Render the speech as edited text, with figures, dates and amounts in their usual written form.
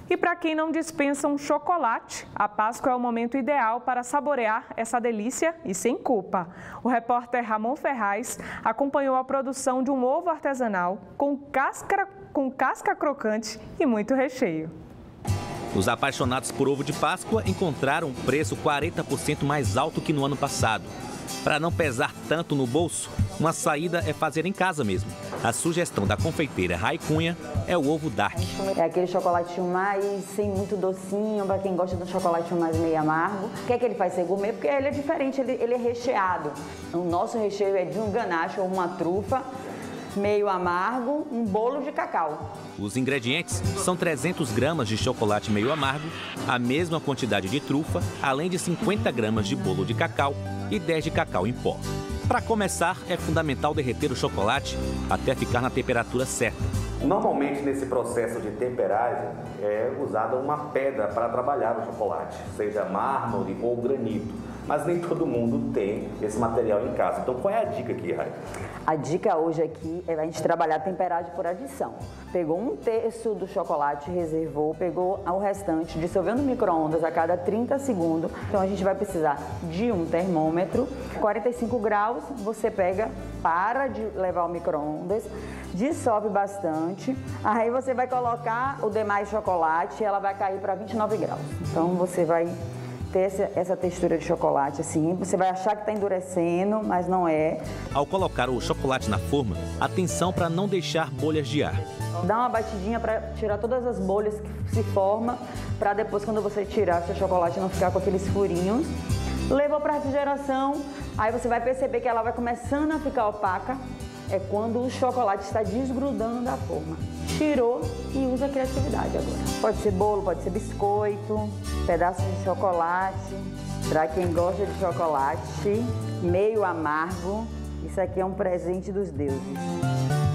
E para quem não dispensa um chocolate, a Páscoa é o momento ideal para saborear essa delícia e sem culpa. O repórter Ramon Ferraz acompanhou a produção de um ovo artesanal com casca crocante e muito recheio. Os apaixonados por ovo de Páscoa encontraram um preço 40% mais alto que no ano passado. Para não pesar tanto no bolso, uma saída é fazer em casa mesmo. A sugestão da confeiteira Rai Cunha é o ovo dark. É aquele chocolatinho mais sem muito docinho, para quem gosta de um chocolatinho mais meio amargo. O que é que ele faz ser gourmet? Porque ele é diferente, ele é recheado. O nosso recheio é de um ganache ou uma trufa, meio amargo, um bolo de cacau. Os ingredientes são 300 gramas de chocolate meio amargo, a mesma quantidade de trufa, além de 50 gramas de bolo de cacau e 10 de cacau em pó. Para começar, é fundamental derreter o chocolate até ficar na temperatura certa. Normalmente, nesse processo de temperagem, é usada uma pedra para trabalhar o chocolate, seja mármore ou granito. Mas nem todo mundo tem esse material em casa. Então, qual é a dica aqui, Rai? A dica hoje aqui é a gente trabalhar a temperagem por adição. Pegou 1/3 do chocolate, reservou, pegou o restante, dissolveu no micro-ondas a cada 30 segundos. Então, a gente vai precisar de um termômetro, 45 graus, você pega, para de levar ao micro-ondas, dissolve bastante, aí você vai colocar o demais chocolate e ela vai cair para 29 graus. Então, você vai ter essa textura de chocolate assim, você vai achar que está endurecendo, mas não é. Ao colocar o chocolate na forma, atenção para não deixar bolhas de ar. Dá uma batidinha para tirar todas as bolhas que se formam, para depois, quando você tirar, seu chocolate não ficar com aqueles furinhos. Levou para refrigeração, aí você vai perceber que ela vai começando a ficar opaca. É quando o chocolate está desgrudando da forma. Tirou e usa a criatividade agora. Pode ser bolo, pode ser biscoito, pedaços de chocolate. Para quem gosta de chocolate, meio amargo, isso aqui é um presente dos deuses.